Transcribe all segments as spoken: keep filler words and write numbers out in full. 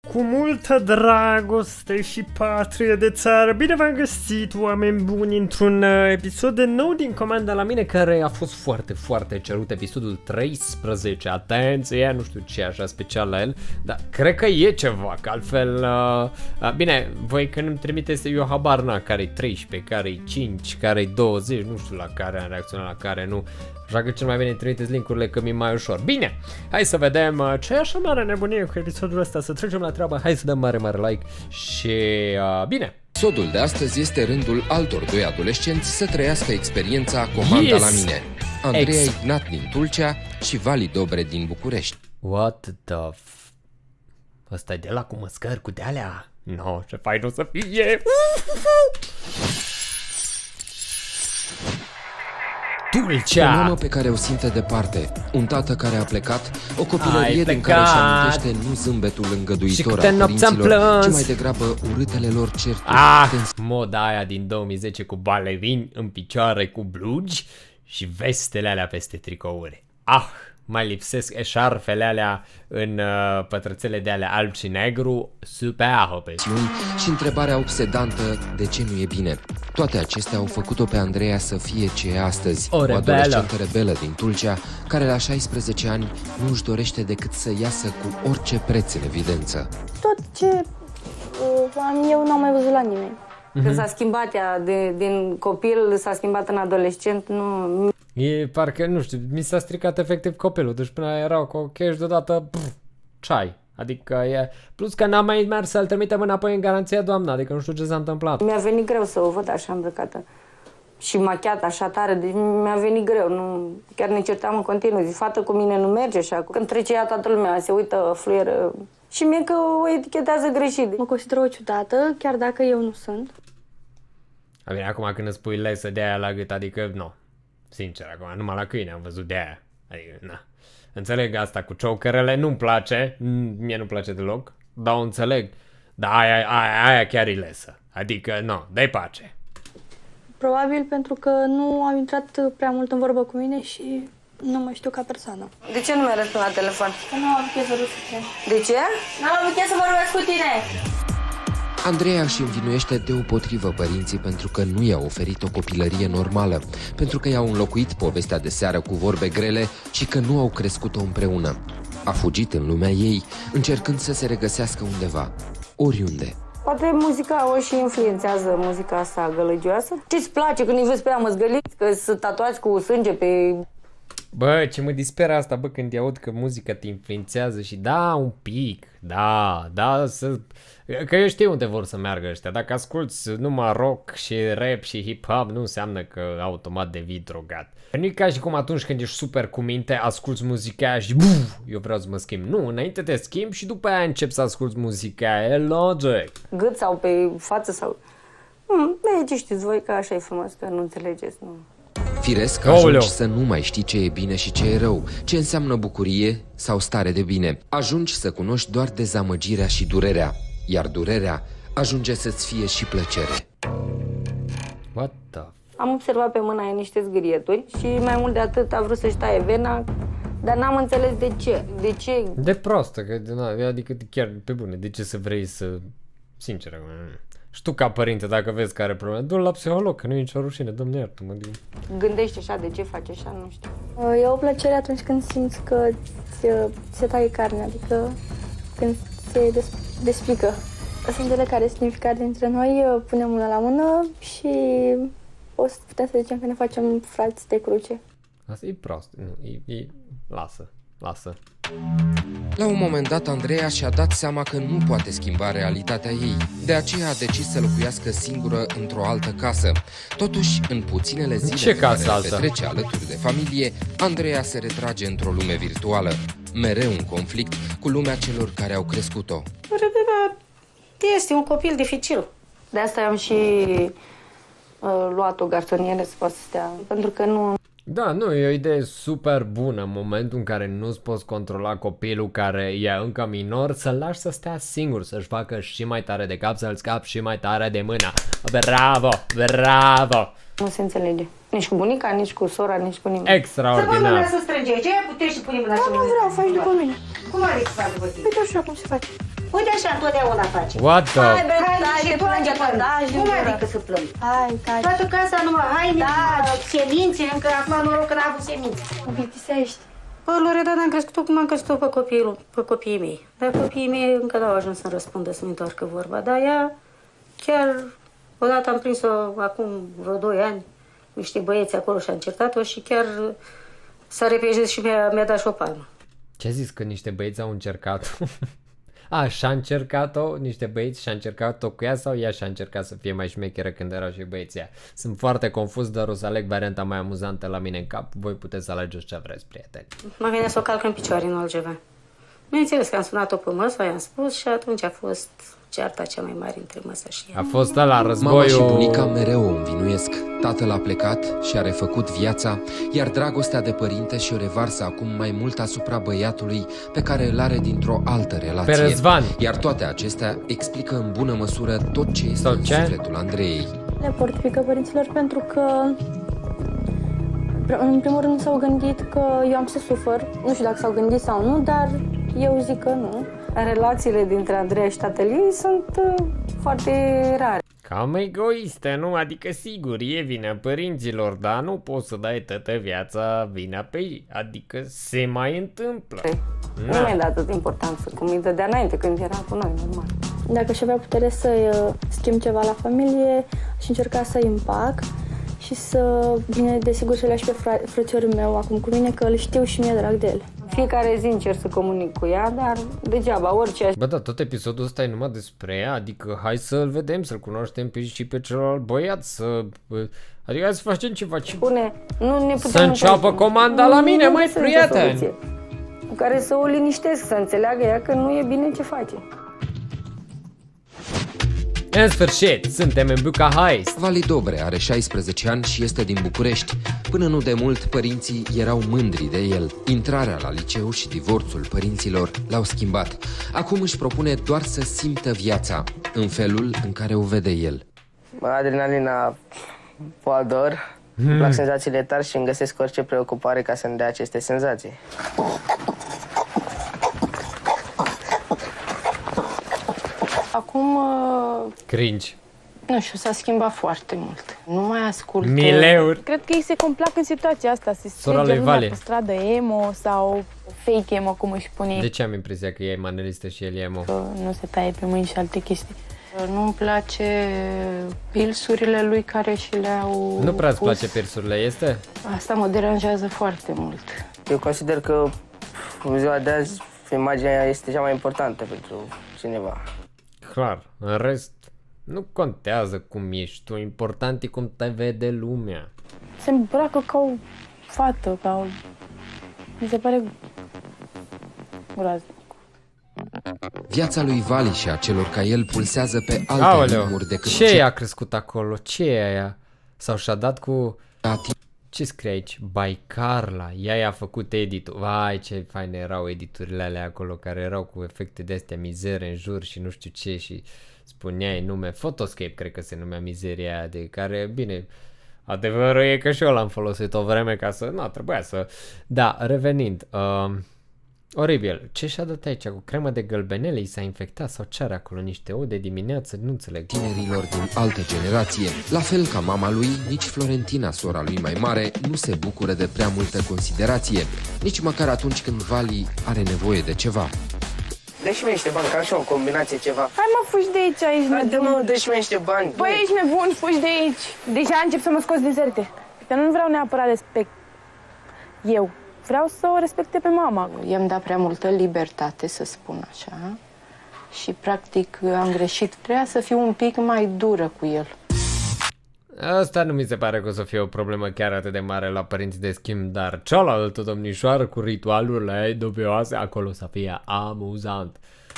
Cu multă dragoste și patrie de țară, bine v-am găsit, oameni buni, într-un episod nou din Comanda la mine, care a fost foarte, foarte cerut, episodul treisprezece, atenție, nu știu ce e așa special la el, dar cred că e ceva, că altfel, uh, bine, voi când îmi trimiteți, eu habar n-am care-i treisprezece, care-i cinci, care-i douăzeci, nu știu la care am reacționat, la care nu. Așa că cel mai bine trimiteți link-urile că mi-e mai ușor. Bine, hai să vedem uh, ce e așa mare nebunie cu episodul ăsta, să trecem la treabă, hai să dăm mare, mare like și uh, bine. Episodul de astăzi este rândul altor doi adolescenți să trăiască experiența Comanda Yes! la mine. Andreea Ex Ignat din Tulcea și Vali Dobre din București. What the f... Ăsta e de la cu măscări cu de-alea? No, ce fain o să fie! Tulcea! O mamă pe care o simte departe, un tată care a plecat, o copilărie din care plecat. își amintește nu zâmbetul îngăduitor al nopți am părinților, ci plâns. mai degrabă urâtele lor certuri. Ah, moda aia din două mii zece cu balerini în picioare cu blugi și vestele alea peste tricouri. Ah, mai lipsesc eșarfele alea în uh, pătrățele de alea alb și negru, superbe. Și întrebarea obsedantă, de ce nu e bine? Toate acestea au făcut-o pe Andreea să fie ce e astăzi, O o rebelă. adolescentă rebelă din Tulcea, care la șaisprezece ani nu își dorește decât să iasă cu orice preț în evidență. Tot ce uh, am eu n-am mai văzut la nimeni. Că s-a schimbat ea, de, din copil s-a schimbat în adolescent, nu... E parcă, nu știu, mi s-a stricat efectiv copilul, deci până erau cu ok și deodată, pf, ceai. Adică e, plus că n-am mai mers să-l trimitem înapoi în garanția doamna, adică nu știu ce s-a întâmplat. Mi-a venit greu să o văd așa îmbrăcată și machiată așa tare, deci mi-a venit greu, nu, chiar ne certam în continuu, zi, fată cu mine nu merge așa, când trece ea toată lumea, se uită, fluieră și mie că o etichetează greșit. Mă consider o ciudată, chiar dacă eu nu sunt. A bine, acum când îți pui lesă de aia la gât, adică, nu, sincer, acum, numai la câine am văzut de aia, adică, na. Înțeleg asta cu chokerele, nu-mi place, mie nu-mi place deloc, dar o înțeleg, dar aia, aia, aia chiar e lesă, adică, nu, dai pace. Probabil pentru că nu am intrat prea mult în vorbă cu mine și nu mă știu ca persoană. De ce nu mi-ai răspuns la telefon? Că nu am chef să vorbesc cu tine. De ce? Nu am chef să vorbesc cu tine! Andreea își învinuiește deopotrivă părinții pentru că nu i-au oferit o copilărie normală, pentru că i-au înlocuit povestea de seară cu vorbe grele și că nu au crescut-o împreună. A fugit în lumea ei, încercând să se regăsească undeva, oriunde. Poate muzica o și influențează, muzica asta gălăgioasă. Ce-ți place când îi vezi pe ea măzgăliți, că sunt tatuați cu sânge pe... Bă, ce mă disperă asta, bă, când îi aud că muzica te influențează și da, un pic, da, da, să... Că eu știu unde vor să meargă ăștia, dacă asculți numai rock și rap și hip-hop, nu înseamnă că automat devii drogat. Nu e ca și cum atunci când ești super cu minte, asculți muzica aia și buf, eu vreau să mă schimb. Nu, înainte te schimbi și după aia începi să asculți muzica aia, e logic. Gât sau pe față sau... Hmm, de ce știți voi că așa e frumos, că nu înțelegeți, nu... Firesc, Aoleu. ajungi să nu mai știi ce e bine și ce e rău, ce înseamnă bucurie sau stare de bine. Ajungi să cunoști doar dezamăgirea și durerea, iar durerea ajunge să-ți fie și plăcere. What the... Am observat pe mâna ei niște zgârieturi și mai mult de atât a vrut să-și taie vena, dar n-am înțeles de ce. De ce? De prostă, că, na, adică chiar pe bune, de ce să vrei să... Sincer, acum, și tu ca părinte, dacă vezi că are probleme, du-l la psiholog, că nu e nicio rușine, Doamne iartă-mă. Gândește așa, de ce face așa, nu știu. E o plăcere atunci când simți că ți, se taie carnea, adică când se des, despică. Sângele care are semnificat dintre noi, punem mână la mână și o să putem să zicem că ne facem frați de cruce. Asta e prost, nu, e, e... lasă, lasă. La un moment dat, Andreea și-a dat seama că nu poate schimba realitatea ei. De aceea a decis să locuiască singură într-o altă casă. Totuși, în puținele zile Ce pe care casă le altă? petrece alături de familie, Andreea se retrage într-o lume virtuală. Mereu un conflict cu lumea celor care au crescut-o. Este un copil dificil. De asta am și uh, luat o garsonieră să poată să stea, pentru că nu... Da, nu, e o idee super bună în momentul în care nu-ți poți controla copilul care e încă minor, să-l lași să stea singur, să-și facă și mai tare de cap, să-l scapi și mai tare de mână. Bravo, bravo! Nu se înțelege. Nici cu bunica, nici cu sora, nici cu nimeni. Extraordinar! Să strânge, ce puteți și punem la Da, nu vreau, faci după mine. Cum are să faci după tine? Uite așa cum se face. Uite așa, întotdeauna face. What the? Hai, bă, hai, și plânge până. Cum adică să plâng? Hai, taci. Toată casa numai haine, semințe, încă acum noroc că n-a avut semințe. Mă plictisești. Bă, Loredana, am crescut cum am crescut pe copiii, pe copiii mei. Dar copiii mei încă n-au ajuns să-mi răspundă, să-mi întoarcă vorba. Dar ea, chiar, odată am prins-o acum vreo doi ani, niște băieți acolo și a încercat-o și chiar s-a repejit și mi-a, mi-a dat și o palmă. Ce-a zis că niște băieți au încercat-o? A, și-a încercat-o, niște băieți și-a încercat-o cu ea sau ea și-a încercat să fie mai șmecheră când erau și băieții ea? Sunt foarte confuz, dar o să aleg varianta mai amuzantă la mine în cap. Voi puteți să alegeți ce vreți, prieteni. Mă vine să o calc în picioare, nu altceva. Bineînțeles că am sunat-o pe măsă, i-am spus și atunci a fost cearta cea mai mare între măsă și ea. A fost ăla războiul... Mama și bunica mereu o învinuiesc. Tatăl a plecat și a refăcut viața, iar dragostea de părinte și-o revarsă acum mai mult asupra băiatului pe care îl are dintr-o altă relație. Pe Răzvan. Iar toate acestea explică în bună măsură tot ce este în sufletul Andreei. Le port pică părinților pentru că în primul rând s-au gândit că eu am să sufăr. Nu știu dacă s-au gândit sau nu, dar eu zic că nu. Relațiile dintre Andreea și tatăl ei sunt uh, foarte rare. Cam egoiste, nu? Adică sigur, e vina părinților, dar nu poți să dai toată viața vina pe ei. Adică se mai întâmplă. Nu mi-ai dat atât importanță cum îi dădea înainte când era cu noi, normal. Dacă aș avea putere să schimb ceva la familie, aș încerca să-i împac și să, bine, desigur, să le aș pe fră frățiorul meu acum cu mine, că îl știu și mi-e drag de el. Fiecare zi încerc să comunic cu ea, dar degeaba, orice aș... Bă, da, tot episodul ăsta e numai despre ea, adică hai să-l vedem, să-l cunoaștem pe și pe celălalt băiat, să... Adică hai să facem ceva, ce... Spune, nu ne putem... Să înceapă comanda la mine, măi, prieteni! În care să o liniștesc, să înțeleagă ea că nu e bine ce face. În sfârșit, suntem în Buca Heist. Vali Dobre are șaisprezece ani și este din București. Până nu de mult, părinții erau mândri de el. Intrarea la liceu și divorțul părinților l-au schimbat. Acum își propune doar să simtă viața, în felul în care o vede el. Adrenalina o ador, hmm. îmi plac senzațiile tari și îmi găsesc orice preocupare ca să-mi dea aceste senzații. Acum, cringe. Nu știu, s-a schimbat foarte mult. Nu mai ascult. Mileuri. Cred că ei se complac în situația asta. Se strige lumea pe stradă emo sau fake emo, cum își spune. De ce am impresia că ea e manelistă și el e emo? Că nu se taie pe mâini și alte chestii. Nu-mi place pilsurile lui care și le-au Nu prea îți place pilsurile, este? Asta mă deranjează foarte mult. Eu consider că în ziua de azi imaginea este cea mai importantă pentru cineva. Clar, în rest nu contează cum ești tu, important e cum te vede lumea. Se îmbracă ca o fată, ca o... Mi se pare groaznic. Viața lui Vali și a celor ca el pulsează pe alte Aoleu, ritmuri decât ce ce a crescut acolo? Ce e aia? Sau și-a dat cu... Tati. Ce scrie aici? By Carla. Ea i-a făcut editul. Vai, ce faine erau editurile alea acolo, care erau cu efecte de-astea mizere în jur și nu știu ce și spuneai nume. Photoscape, cred că se numea mizeria aia, de care, bine, adevărul e că și eu l-am folosit o vreme ca să... Nu, trebuia să... Da, revenind... Uh... Oribil, ce și-a dat aici? Cu cremă de gălbenele? I s-a infectat sau ce are acolo? Niște ouă de dimineață? Nu înțeleg. Tinerilor din altă generație. La fel ca mama lui, nici Florentina, sora lui mai mare, nu se bucură de prea multă considerație. Nici măcar atunci când Vali are nevoie de ceva. Dă-și mie niște bani, ca așa o combinație ceva. Hai mă, fugi de aici, ești nebun. Dă-mă, dă-și mie niște bani. Băi, ești nebun, fugi de aici. Deja încep să mă scoți din sărite. Dar nu vreau neapărat respect. Eu. Vreau să o respecte pe mama. I-am dat prea multă libertate, să spun așa, și practic am greșit. Trebuia să fiu un pic mai dură cu el. Asta nu mi se pare că o să fie o problemă chiar atât de mare la părinți de schimb, dar cealaltă domnișoară cu ritualurile ei dubioase, acolo să fie amuzant.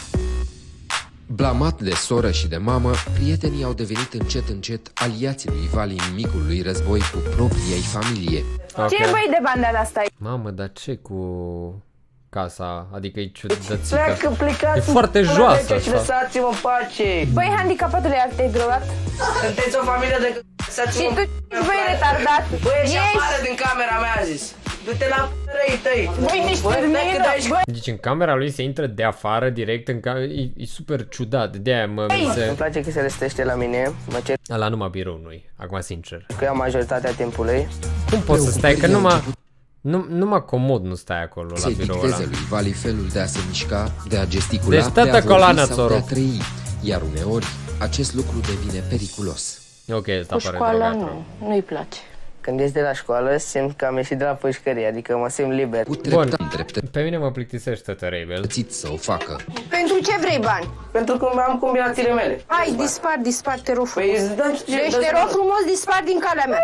Blamat de soră și de mamă, prietenii au devenit încet încet aliații lui Vali în micul lui război cu propria ei familie. Okay. Ce băi de bandă asta? Mamă, dar ce cu casa? Adică e ciudățică. Pleacă, plecați, e foarte joasă și lăsați-mă în pace. Băi, handicapatule, ar te-ai drogat? Sunteți o familie de... Și tu, băi, retardat. Băi, ieși afară din camera mea, a zis. Du-te la răi tăi! Băi, nici termină! Deci în camera lui se intră de afară direct în camera, e, e super ciudat, de-aia mă... Se... Îmi place că se răstește la mine, mă cer Ala numai birou nu-i, acum sincer. că eu am majoritatea timpului. Cum poți să stai, că numai... Nu, numai comod nu stai acolo la Să-i birou ăla. dicteze lui Vali felul de a se mișca, de a gesticula, Deci toată de a coloana vorbi sau de a ți-o trăi. Iar uneori, acest lucru devine periculos. Ok, asta Cu pare școala drogat. nu, nu-i place. Când ies de la școală, simt că am ieșit de la pușcărie, adică mă simt liber. Cu Bun, dreptate pe mine mă plictisește Rebel. să o facă. Pentru ce vrei bani? Pentru că am combinațiile mele. Hai, dispar, dispar, te rog frumos. Păi, dă- Deci dă- te rog frumos, dispar din calea mea.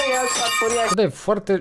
Da, e foarte...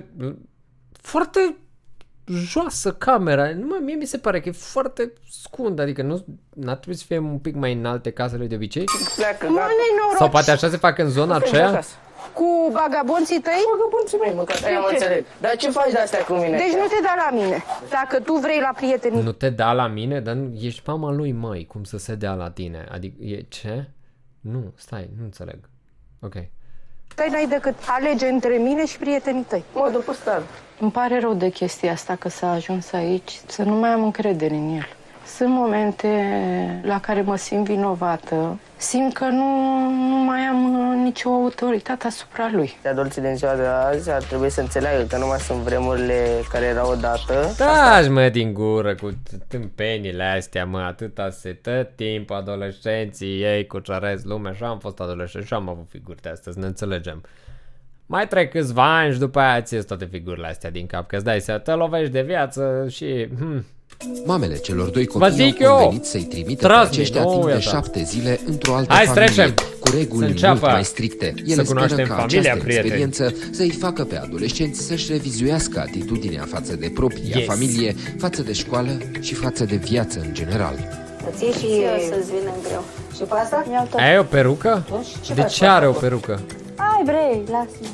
Foarte joasă camera. Numai mie mi se pare că e foarte scundă, adică nu n-ar trebui să fie un pic mai înalte casele de obicei? Pleacă, Mă, gata. nenoroc. Sau poate așa se fac în zona aceea? Cu bagabonții tăi? Bagabonții mei, măcar aia mă înțeleg. Dar ce faci de astea cu mine? Deci nu te da la mine. Dacă tu vrei la prieteni. Nu te da la mine, dar nu, ești mama lui, măi, cum să se dea la tine? Adică, e ce? Nu, stai, nu înțeleg. Ok. Stai, n-ai decât alege între mine și prietenii tăi. Mă, după star. Îmi pare rău de chestia asta că s-a ajuns aici, să nu mai am încredere în el. Sunt momente la care mă simt vinovată. Simt că nu, nu mai am uh, nicio autoritate asupra lui. Adulții din ziua de azi ar trebui să înțeleagă că nu mai sunt vremurile care erau odată. Taci, mă, din gură cu tâmpenile astea, mă, atâta se tot timp adolescenții ei cu cearez lumea, și am fost adolescent și am avut figuri de astea, să ne înțelegem. Mai trec câțiva ani și după aia ți toate figurile astea din cap, că îți dai seama, te lovești de viață și... Hmm. Mamele celor doi Vă copii zic au eu, convenit să-i trimită pe transmit, aceștia nu, timp de iată. șapte zile într-o altă Hai să familie, trecem. cu reguli Să înceapă. mult mai stricte. Ele Să speră cunoaștem ca familia, această prieteni. experiență să-i facă pe adolescenți să-și revizuiască atitudinea față de propria Yes. familie, față de școală și față de viață în general. Ție și să-ți vină în greu. Și pe asta? Mi-au tot. Ai o perucă? De ce are o perucă? Ai, vrei, lasă-mă.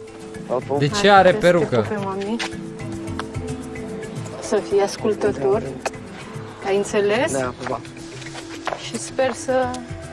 De ce are Respectă perucă? pe mami. Să fii ascultător. Ai înțeles? Da, pa. Și sper să...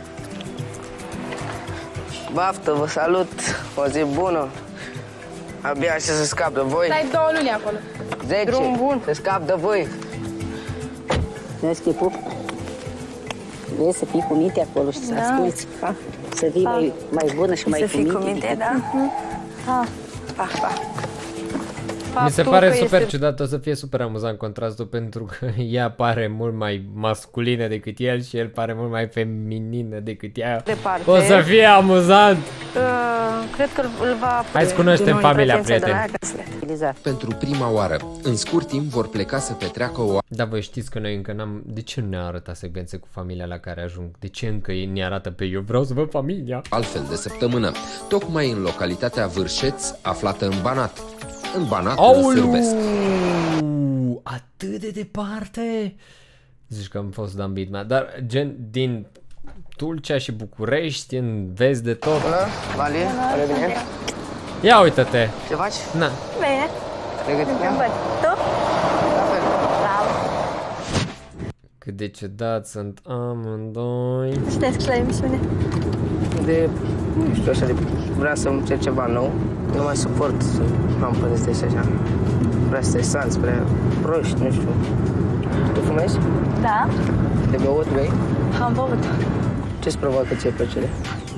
Baftă, vă salut, o zi bună. Abia așa să scap de voi. Stai două luni acolo. zece, Drum bun. să scap de voi. Vezi, Chipu? Vrei să fii cu minte acolo și să Da. asculți, ha? Să fii mai, mai bună și mai Să cu fii minte. cu minte, da? Ha, pa, pa. Mi se Faptul pare că super este- ciudat, o să fie super amuzant contrastul pentru că ea pare mult mai masculină decât el și el pare mult mai feminină decât ea. Departe. O să fie amuzant! Uh, cred că îl va... Hai să cunoaștem familia, prieteni. Pentru prima oară, în scurt timp vor pleca să petreacă o Dar voi știți că noi încă n-am... De ce nu ne-a arătat secvențe cu familia la care ajung? De ce încă ei ne arată pe eu? Vreau să văd familia! altfel de săptămână, tocmai în localitatea Vârșeț, aflată în Banat. În Banat sârbesc. Aulu! Atât de departe! Zici că am fost Dan Bitman, dar gen din Tulcea și București, în vest de tot. Bună, Vali, are bine? Ia uite-te! Ce faci? Na, Bine, Pregătit? îmi văd. Tu? La fel. Bravo. cât de ciudat sunt amândoi. Citesc la emisiune. De, nu știu, așa de, vreau să încerc ceva nou. Nu mai suport să am părere și așa. Prea stresanți, prea proști, nu știu. Tu fumezi? Da, De băut, bei? am băut. Ce-ți provoacă ție plăcere?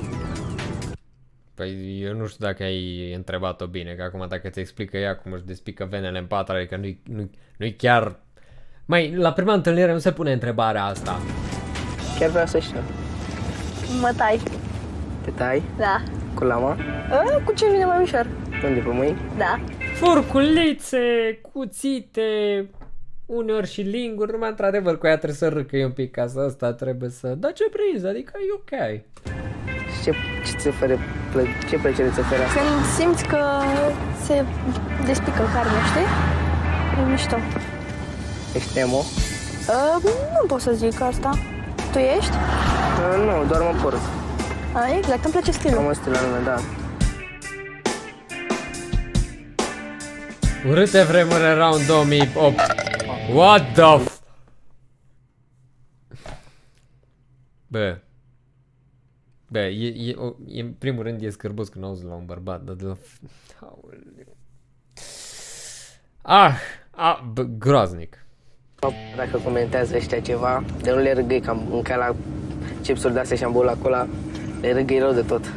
Păi eu nu știu dacă ai întrebat-o bine, că acum dacă ți explică ea cum își despică venele în patra, adică nu-i, nu, nu-i chiar... Mai, la prima întâlnire nu se pune întrebarea asta. Chiar vreau să știu. Mă tai. Te tai? Da. Cu lama? A, cu ce vine mai ușor? Unde, pe mâini? Da. Furculițe, cuțite, uneori și linguri, numai într-adevăr cu ea trebuie să râcăi un pic ca să ăsta trebuie să... Da, ce prinzi, adică e ok. Și ce, ce ți oferă, plă, ce plăcere ți oferă asta? Când simți că se despică carnea, știi? E mișto. Ești emo? Uh, nu pot să zic asta. Tu ești? Uh, nu, doar mă port. A, exact, îmi place Cam stilul. o stil anume, da. Urâte vremuri erau în două mii opt. What the f... Bă. Bă, e, e, o, e, în primul rând e scârbos când auzi la un bărbat, dar de la... Aoleu. Ah, ah bă, groaznic. Dacă comentează ăștia ceva, de nu le râgăi, că am mâncat la chipsuri de-astea și am băut la cola, le râgăi rău de tot.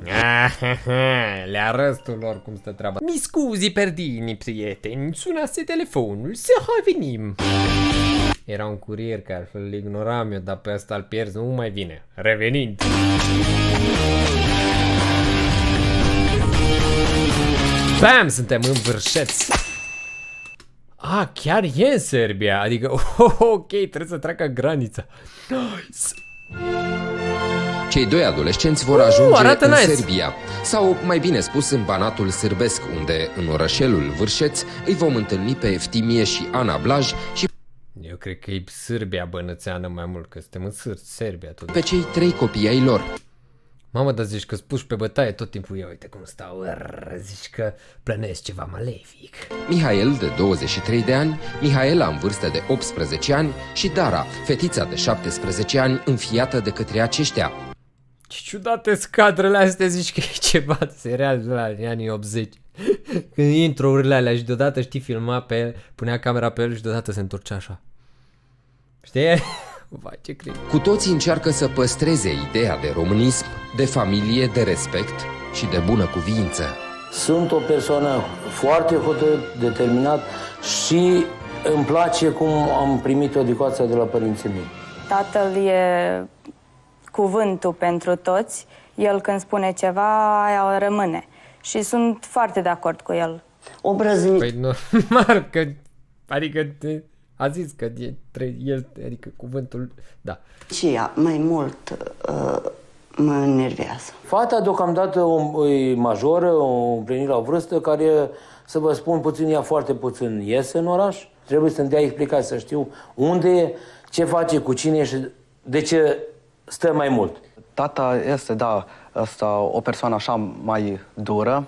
Le arăți tu lor cum stă treaba. Mi scuzi, perdini, prieteni, sunase telefonul, să revenim. Era un curier care altfel îl ignoram eu, dar pe ăsta îl pierzi, nu mai vine. Revenind. Bam, suntem învârșeți. Ah, chiar e în Serbia, adică, oh, ok, trebuie să treacă granița. Nice. Cei doi adolescenți vor ajunge uh, în nice. Serbia, sau mai bine spus în Banatul Sârbesc, unde în orășelul Vârșeț îi vom întâlni pe Eftimie și Ana Blaj și eu cred că e Sârbia bănățeană mai mult, că suntem în Serbia tot. Pe cei trei copii ai lor. Mamă, dar zici că spuși pe bătaie tot timpul, ia uite cum stau, rrr, zici că plănesc ceva malefic. Mihail, de douăzeci și trei de ani, Mihaela, în vârstă de optsprezece ani, și Dara, fetița de șaptesprezece ani, înfiată de către aceștia. Ce ciudate scadrele astea, zici că e ceva serial de la anii optzeci. Când intro-urile alea și deodată, știi, filma pe el, punea camera pe el și deodată se întorcea așa. Știi? Vai, ce cred. Cu toții încearcă să păstreze ideea de românism, de familie, de respect și de bună cuviință. Sunt o persoană foarte hotărât, determinat și îmi place cum am primit educația de la părinții mei. Tatăl e cuvântul pentru toți. El când spune ceva, aia rămâne. Și sunt foarte de acord cu el. Obrăznic. Păi normal, că, adică a zis că e, el, adică cuvântul, da. Și ea mai mult uh, mă enervează. Fata deocamdată o, e majoră, o împlinit la o vârstă care, să vă spun puțin, ea foarte puțin iese în oraș. Trebuie să-mi dea explicații, să știu unde e, ce face, cu cine e și de ce stă mai mult. Tata este, da, asta, o persoană așa mai dură,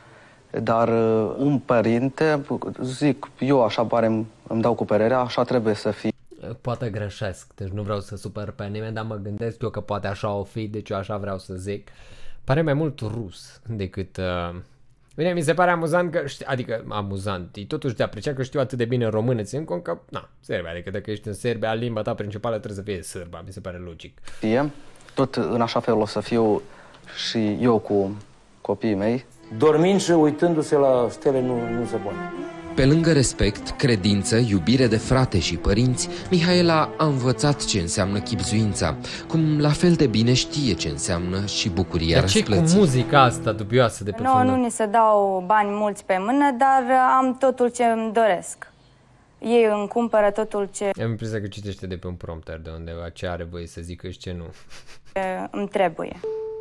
dar un părinte, zic, eu așa pare, îmi dau cu părerea, așa trebuie să fie. Poate greșesc, deci nu vreau să supăr pe nimeni, dar mă gândesc eu că poate așa o fi, deci eu așa vreau să zic. Pare mai mult rus decât... Uh... Bine, mi se pare amuzant că, știi, adică amuzant, e totuși de apreciat că știu atât de bine română, țin cont că, na, Serbia, adică dacă ești în Serbia, limba ta principală trebuie să fie sârba, mi se pare logic. Fie, tot în așa fel o să fiu și eu cu copiii mei. Dormind și uitându-se la stele nu, nu se poate. Pe lângă respect, credință, iubire de frate și părinți, Mihaela a învățat ce înseamnă chibzuința, cum la fel de bine știe ce înseamnă și bucuria răsplății. Dar ce cu muzica asta dubioasă de pe no, nu ni se dau bani mulți pe mână, dar am totul ce îmi doresc. Ei îmi cumpără totul ce... Am impresia că citește de pe un prompter de undeva ce are voie să zică și ce nu. Ce îmi trebuie.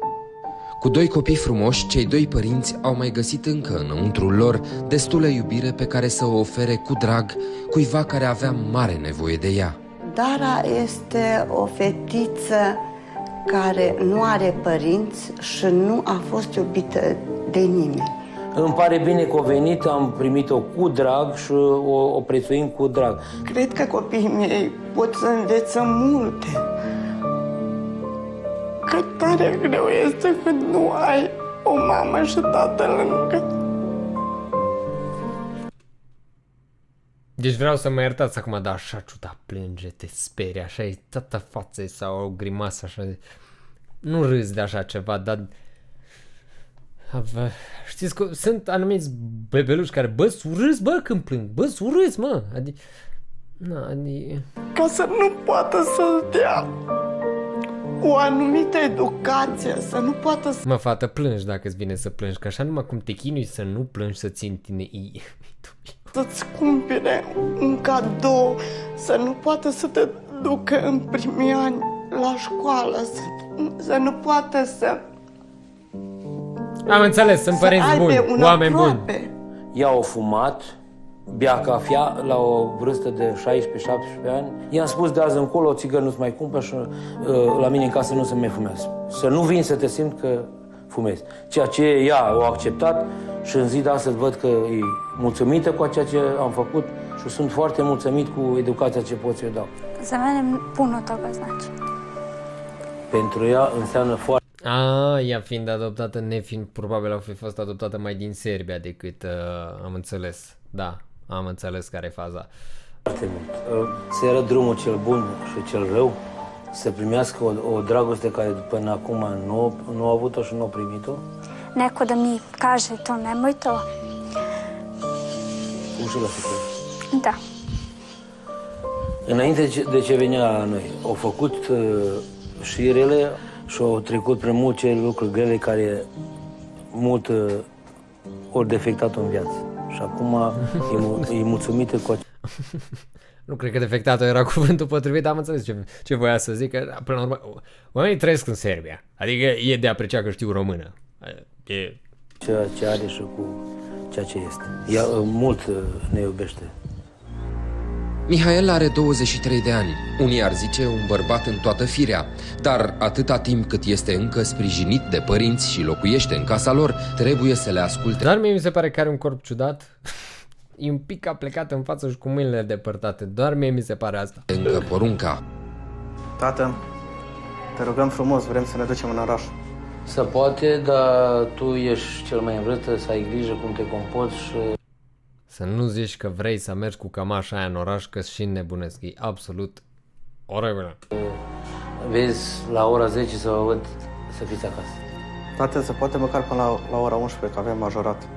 Cu doi copii frumoși, cei doi părinți au mai găsit încă înăuntrul lor destulă iubire pe care să o ofere cu drag cuiva care avea mare nevoie de ea. Dara este o fetiță care nu are părinți și nu a fost iubită de nimeni. Îmi pare bine că a venit, am primit-o cu drag și o, o prețuim cu drag. Cred că copiii mei pot să învețe multe. Cât tare greu este când nu ai o mamă și tată lângă. Deci vreau să mă iertați acum, dar așa ciudat plânge, te sperie, așa e toată fața sau o grimasă așa. Nu râzi de așa ceva, dar... Știți că sunt anumiți bebeluși care, bă, surâs, bă, când plâng, bă, surâs, mă. Adică... Na, adică... Ca să nu poată să dea o anumită educație, să nu poată să... Mă, fată, plângi dacă îți vine să plângi, că așa numai cum te chinui să nu plângi, să ții în tine... Să-ți cumpere un cadou, să nu poată să te ducă în primii ani la școală, să, să nu poată să... Am înțeles, sunt părinți buni, oameni buni. Ea a fumat, bea cafea la o vârstă de șaisprezece șaptesprezece ani. I-am spus de azi încolo, o țigără nu-ți mai cumpăr și uh, la mine în casă nu se mai fumează. Să nu vin să te simt că fumezi. Ceea ce ea a acceptat și în zi de astăzi văd că e mulțumită cu ceea ce am făcut și sunt foarte mulțumit cu educația ce pot să-i dau. Za mene puno toga znači. Pentru ea înseamnă foarte... A, ea fiind adoptată, nefiind, probabil au fi fost adoptată mai din Serbia decât uh, am înțeles. Da, Am înțeles care e faza. Foarte mult. Să arăt drumul cel bun și cel rău, să primească o, o dragoste care până acum nu, nu a avut-o și nu a primit-o. Neko da mi kaže to, nemoj to. Ușila să crezi. Da. Înainte de ce venea la noi, au făcut uh, și rele și au trecut prin multe lucruri grele care mult uh, au defectat-o în viață. Și acum e, e mulțumită cu acest. Nu cred că defectat era cuvântul potrivit, dar am înțeles ce, ce voia să zic. Că, până la urmă, oamenii trăiesc în Serbia. Adică e de apreciat că știu română. E... Ceea ce are și cu ceea ce este. Ea mult ne iubește. Mihaela are douăzeci și trei de ani. Unii ar zice un bărbat în toată firea, dar atâta timp cât este încă sprijinit de părinți și locuiește în casa lor, trebuie să le asculte. Dar mie mi se pare că are un corp ciudat. E un pic aplecat în față și cu mâinile depărtate. Doar mie mi se pare asta. Încă porunca. Tată, te rugăm frumos, vrem să ne ducem în oraș. Se poate, dar tu ești cel mai în vârstă, să ai grijă cum te comporți și... Să nu zici că vrei să mergi cu cămașa aia în oraș, că și nebunesc. E absolut oribil. Vezi, la ora zece să vă văd să fiți acasă. Tată, se poate măcar până la, la ora unsprezece, că avem majorat.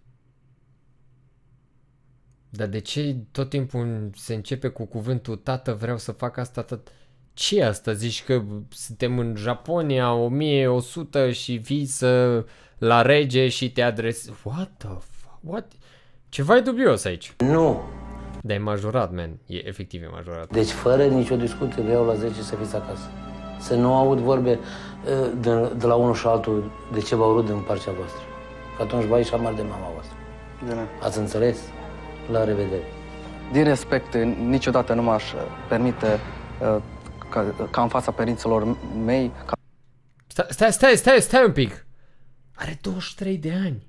Dar de ce tot timpul se începe cu cuvântul tată, vreau să fac asta, tată? Ce asta? Zici că suntem în Japonia o mie o sută și vii să la rege și te adresezi? What the fuck? What? Ceva e dubios aici. Nu. Dar e majorat, man. E efectiv e majorat. Deci fără nicio discuție vreau la zece să fiți acasă. Să nu aud vorbe de, de la unul și altul de ce v-au râd în partea voastră. Că atunci va ieși amar de mama voastră. Bine. Ați înțeles? La revedere. Din respect, niciodată nu m-aș permite ca, ca în fața părinților mei... Ca... Stai, stai, stai, stai un pic. Are douăzeci și trei de ani.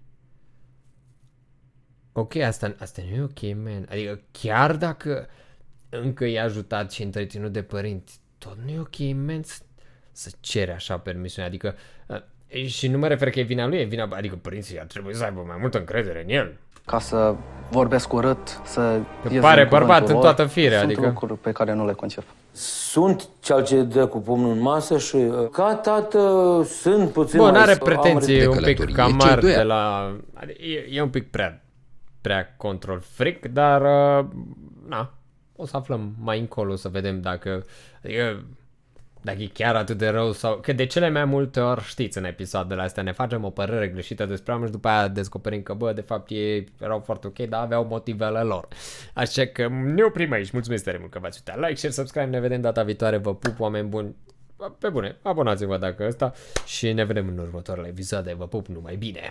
Ok, asta, asta nu e ok, man. Adică chiar dacă încă e ajutat și întreținut de părinți, tot nu e ok, man, să, să cere așa permisiune. Adică, și nu mă refer că e vina lui, e vina, adică părinții ar trebui să aibă mai multă încredere în el. Ca să vorbesc urât, să... Că pare bărbat în toată firea, sunt adică... Sunt lucruri pe care nu le concep. Sunt cel ce dă cu pumnul în masă și ca tată sunt puțin... Bun, mai... are pretenții un pic camar de la... E, e un pic prea... prea control freak, dar na, o să aflăm mai încolo să vedem dacă adică, dacă e chiar atât de rău sau... Că de cele mai multe ori, știți, în episoadele astea ne facem o părere greșită despre oameni și după aia descoperim că, bă, de fapt ei erau foarte ok, dar aveau motivele lor. Așa că ne oprim aici. Mulțumesc tare mult că v-ați uitat. Like, share, subscribe, ne vedem data viitoare. Vă pup, oameni buni. Pe bune, abonați-vă dacă ăsta și ne vedem în următoarele episoade. Vă pup, numai bine!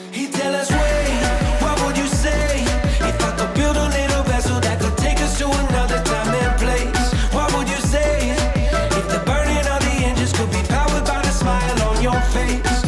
If I could build a little vessel that could take us to another time and place, what would you say? If the burning of the engines could be powered by the smile on your face.